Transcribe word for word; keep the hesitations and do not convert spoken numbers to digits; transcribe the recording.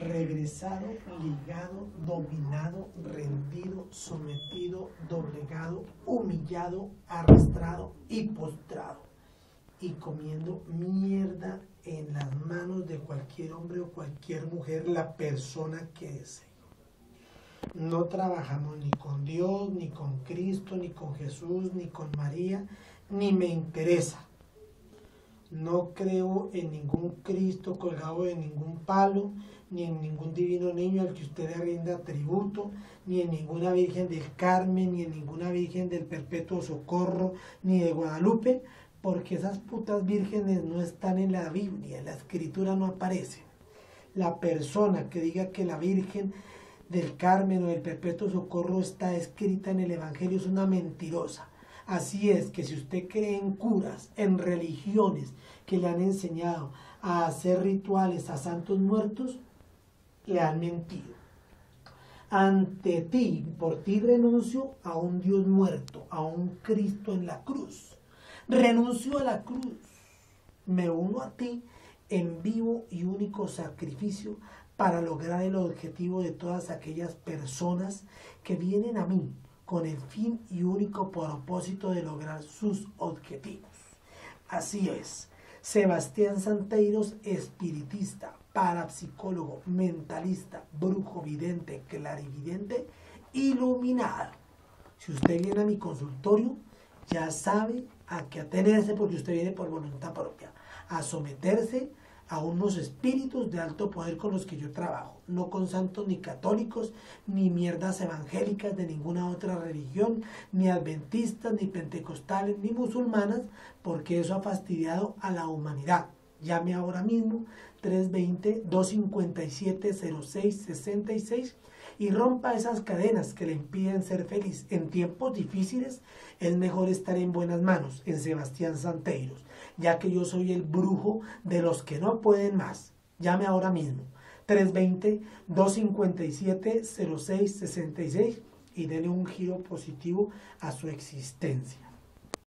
regresado, ligado, dominado, rendido, sometido, doblegado, humillado, arrastrado y postrado, y comiendo mierda en las manos de cualquier hombre o cualquier mujer, la persona que desee. No trabajamos ni con Dios, ni con Cristo, ni con Jesús, ni con María, ni me interesa. No creo en ningún Cristo colgado de ningún palo, ni en ningún divino niño al que usted le rinda tributo, ni en ninguna Virgen del Carmen, ni en ninguna Virgen del Perpetuo Socorro, ni de Guadalupe, porque esas putas vírgenes no están en la Biblia, en la Escritura no aparecen. La persona que diga que la Virgen del Carmen o del Perpetuo Socorro está escrita en el Evangelio es una mentirosa. Así es que si usted cree en curas, en religiones que le han enseñado a hacer rituales a santos muertos, le han mentido. Ante ti, por ti renuncio a un Dios muerto, a un Cristo en la cruz. Renuncio a la cruz. Me uno a ti en vivo y único sacrificio para lograr el objetivo de todas aquellas personas que vienen a mí con el fin y único propósito de lograr sus objetivos. Así es, Sebastián Santeiros, espiritista, parapsicólogo, mentalista, brujo vidente, clarividente, iluminado. Si usted viene a mi consultorio, ya sabe a qué atenerse porque usted viene por voluntad propia, a someterse a unos espíritus de alto poder con los que yo trabajo, no con santos ni católicos, ni mierdas evangélicas de ninguna otra religión, ni adventistas, ni pentecostales, ni musulmanas, porque eso ha fastidiado a la humanidad. Llame ahora mismo tres dos cero, dos cinco siete, cero seis seis seis y rompa esas cadenas que le impiden ser feliz. En tiempos difíciles es mejor estar en buenas manos, en Sebastián Santeiros, ya que yo soy el brujo de los que no pueden más. Llame ahora mismo, tres dos cero, dos cinco siete, cero seis seis seis y dele un giro positivo a su existencia.